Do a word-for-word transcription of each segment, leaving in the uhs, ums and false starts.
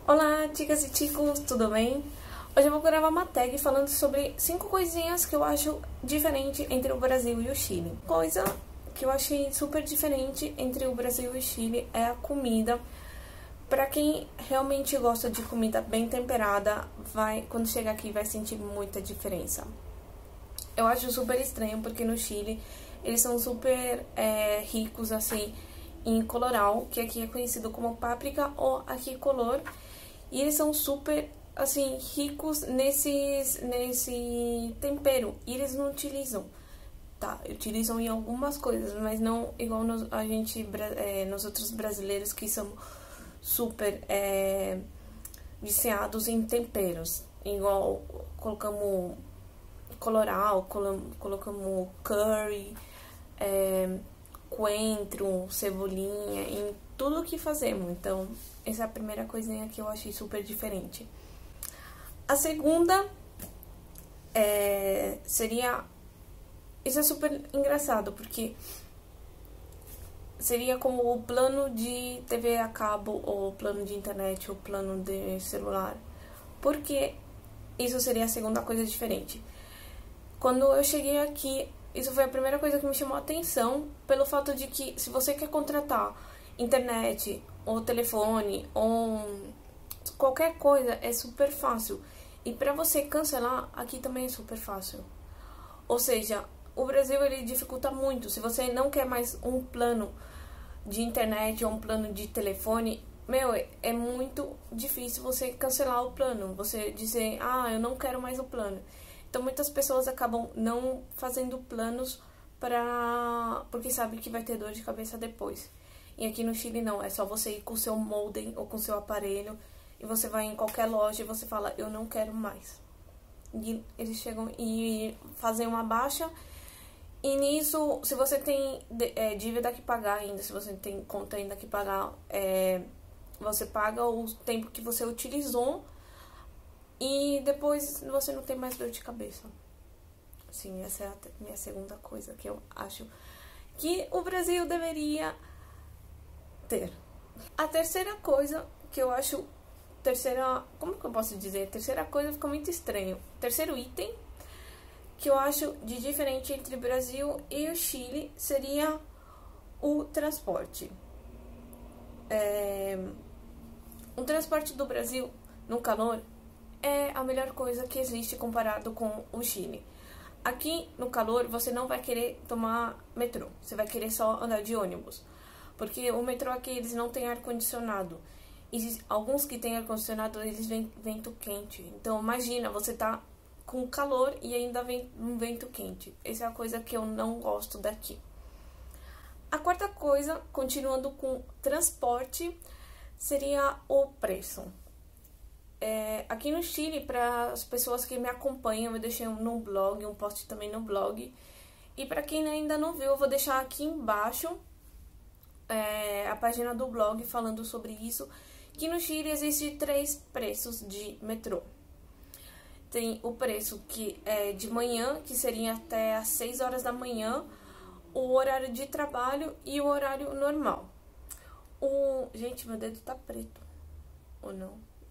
Olá, ticas e ticos, tudo bem? Hoje eu vou gravar uma tag falando sobre cinco coisinhas que eu acho diferente entre o Brasil e o Chile. Coisa que eu achei super diferente entre o Brasil e o Chile é a comida. Pra quem realmente gosta de comida bem temperada, vai, quando chegar aqui vai sentir muita diferença. Eu acho super estranho porque no Chile eles são super é, ricos assim em colorau, que aqui é conhecido como páprica ou aqui color. E eles são super, assim, ricos nesses, nesse tempero. E eles não utilizam, tá? Utilizam em algumas coisas, mas não igual nos, a gente, é, nós outros brasileiros que são super é, viciados em temperos. Igual colocamos colorau, colocamos curry, é, coentro, cebolinha, em tudo que fazemos. Então, essa é a primeira coisinha que eu achei super diferente. A segunda é, seria... Isso é super engraçado, porque seria como o plano de T V a cabo, ou plano de internet, ou plano de celular. Porque isso seria a segunda coisa diferente. Quando eu cheguei aqui, isso foi a primeira coisa que me chamou a atenção, pelo fato de que se você quer contratar internet, ou telefone, ou qualquer coisa, é super fácil. E pra você cancelar, aqui também é super fácil. Ou seja, o Brasil ele dificulta muito. Se você não quer mais um plano de internet ou um plano de telefone, meu, é muito difícil você cancelar o plano. Você dizer, ah, eu não quero mais o plano. Então muitas pessoas acabam não fazendo planos pra... porque sabe que vai ter dor de cabeça depois. E aqui no Chile não, é só você ir com o seu modem ou com o seu aparelho e você vai em qualquer loja e você fala, eu não quero mais. E eles chegam e fazem uma baixa. E nisso, se você tem é, dívida que pagar ainda, se você tem conta ainda que pagar, é, você paga o tempo que você utilizou e depois você não tem mais dor de cabeça. Sim, essa é a minha segunda coisa que eu acho que o Brasil deveria ter. A terceira coisa que eu acho, terceira, como que eu posso dizer? Terceira coisa fica muito estranho. Terceiro item que eu acho de diferente entre o Brasil e o Chile seria o transporte. É, o transporte do Brasil no calor é a melhor coisa que existe comparado com o Chile. Aqui no calor você não vai querer tomar metrô, você vai querer só andar de ônibus. Porque o metrô aqui, eles não têm ar-condicionado. E alguns que têm ar-condicionado, eles vêm vento quente. Então, imagina, você tá com calor e ainda vem um vento quente. Essa é a coisa que eu não gosto daqui. A quarta coisa, continuando com transporte, seria o preço. É, aqui no Chile, para as pessoas que me acompanham, eu deixei no blog, um post também no blog. E para quem ainda não viu, eu vou deixar aqui embaixo É, a página do blog falando sobre isso, que no Chile existe três preços de metrô. Tem o preço que é de manhã, que seria até às seis horas da manhã, o horário de trabalho e o horário normal. O... Gente, meu dedo tá preto. Ou não?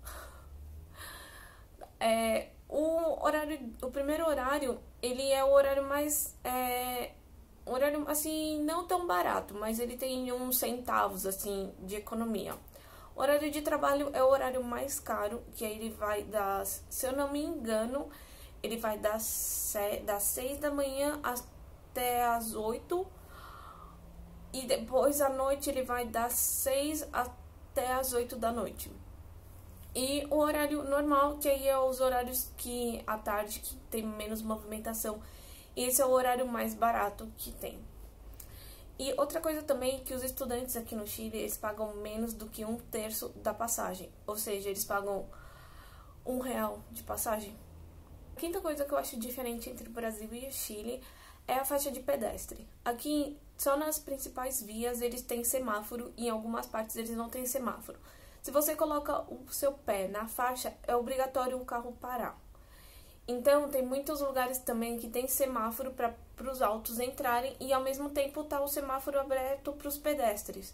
É, o horário, o primeiro horário, ele é o horário mais... É, horário, assim, não tão barato, mas ele tem uns centavos, assim, de economia. O horário de trabalho é o horário mais caro, que aí ele vai das, se eu não me engano, ele vai das, das seis da manhã até as oito, e depois à noite ele vai das seis até as oito da noite. E o horário normal, que aí é os horários que, à tarde, que tem menos movimentação. Esse é o horário mais barato que tem. E outra coisa também, que os estudantes aqui no Chile, eles pagam menos do que um terço da passagem. Ou seja, eles pagam um real de passagem. A quinta coisa que eu acho diferente entre o Brasil e o Chile é a faixa de pedestre. Aqui, só nas principais vias, eles têm semáforo e em algumas partes eles não têm semáforo. Se você coloca o seu pé na faixa, é obrigatório o carro parar. Então, tem muitos lugares também que tem semáforo para os autos entrarem e, ao mesmo tempo, tá o semáforo aberto para os pedestres.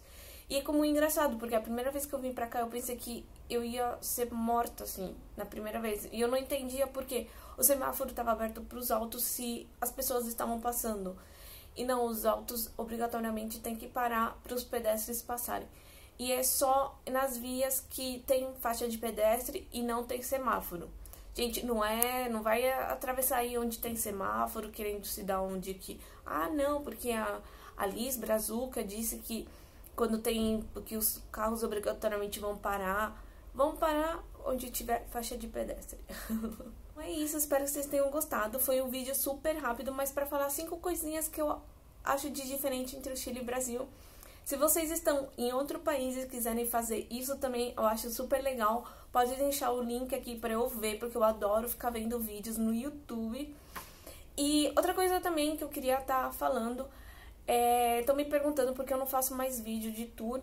E é como engraçado, porque a primeira vez que eu vim pra cá, eu pensei que eu ia ser morta, assim, na primeira vez. E eu não entendia porque o semáforo tava aberto pros autos se as pessoas estavam passando. E não, os autos obrigatoriamente tem que parar para os pedestres passarem. E é só nas vias que tem faixa de pedestre e não tem semáforo. Gente, não é, não vai atravessar aí onde tem semáforo, querendo se dar onde que... Ah, não, porque a, a Liz Brazuca disse que quando tem, que os carros obrigatoriamente vão parar, vão parar onde tiver faixa de pedestre. É isso, espero que vocês tenham gostado. Foi um vídeo super rápido, mas para falar cinco coisinhas que eu acho de diferente entre o Chile e o Brasil. Se vocês estão em outro país e quiserem fazer isso também, eu acho super legal. Pode deixar o link aqui para eu ver, porque eu adoro ficar vendo vídeos no YouTube. E outra coisa também que eu queria estar tá falando, é, tô me perguntando porque eu não faço mais vídeo de tour.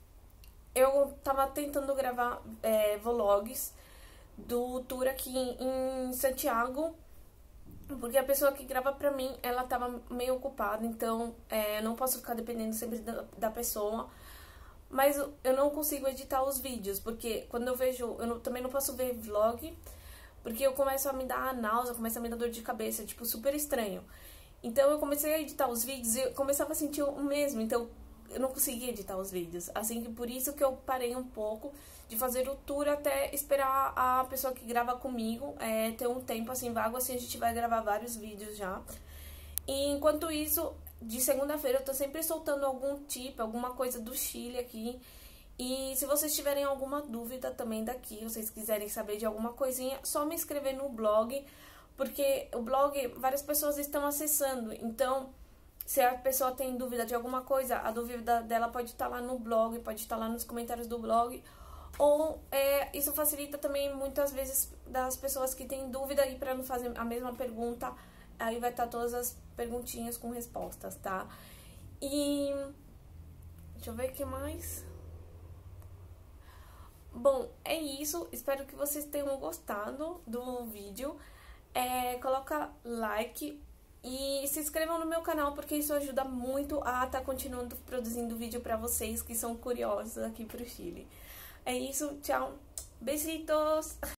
Eu tava tentando gravar é, vlogs do tour aqui em Santiago, porque a pessoa que grava pra mim, ela tava meio ocupada, então é, eu não posso ficar dependendo sempre da, da pessoa. Mas eu não consigo editar os vídeos, porque quando eu vejo, eu não, também não posso ver vlog, porque eu começo a me dar náusea, começa a me dar dor de cabeça, tipo, super estranho. Então eu comecei a editar os vídeos e eu começava a sentir o mesmo, então eu não conseguia editar os vídeos. Assim que por isso que eu parei um pouco de fazer o tour até esperar a pessoa que grava comigo é, ter um tempo assim vago, assim a gente vai gravar vários vídeos já. E enquanto isso, de segunda-feira eu tô sempre soltando algum tip, alguma coisa do Chile aqui. E se vocês tiverem alguma dúvida também daqui, vocês quiserem saber de alguma coisinha, só me escrever no blog, porque o blog várias pessoas estão acessando, então se a pessoa tem dúvida de alguma coisa, a dúvida dela pode estar lá no blog, pode estar lá nos comentários do blog. Ou é, isso facilita também muitas vezes das pessoas que têm dúvida e para não fazer a mesma pergunta, aí vai estar todas as perguntinhas com respostas, tá? E deixa eu ver o que mais. Bom, é isso. Espero que vocês tenham gostado do vídeo. É, coloca like e se inscrevam no meu canal, porque isso ajuda muito a estar tá continuando produzindo vídeo pra vocês que são curiosos aqui pro Chile. É isso, tchau, besitos!